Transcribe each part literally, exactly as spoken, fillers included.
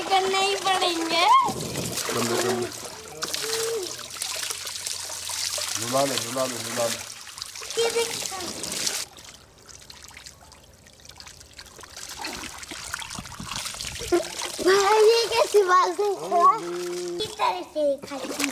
करने ही पड़ेंगे। नुला ले, नुला ले, नुला ले। भाई ये कैसी बात है? इस तरह से खाती।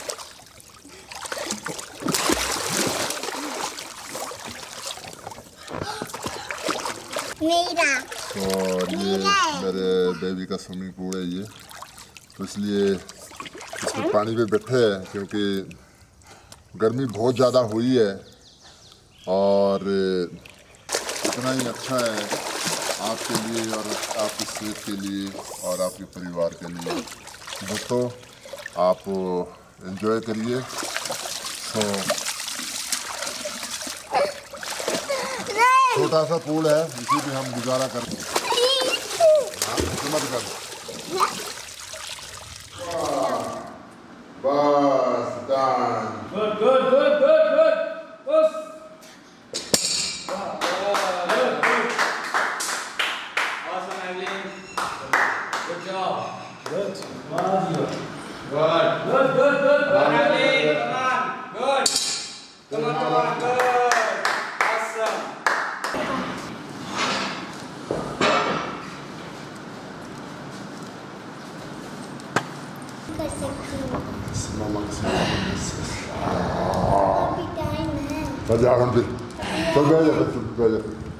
नीला। और ये मेरे बेबी का स्विमिंग पूल है ये, तो इसलिए इसमें पानी पे बैठे हैं क्योंकि गर्मी बहुत ज़्यादा हुई है और इतना ही अच्छा है आपके लिए और आपकी सेहत के लिए और आपके परिवार के लिए। दोस्तों आप एंजॉय करिए। तो छोटा सा पूल है, इसी पे हम गुजारा करते हैं। मत कर बस done. Good good good good good बस awesome Evelyn, good job, good good good good good good Evelyn, come on, good, come on come on, good, awesome. कर सकती हूँ। मामा के अभी टाइम है। चल जा, चल बैठ जा, बैठ जा।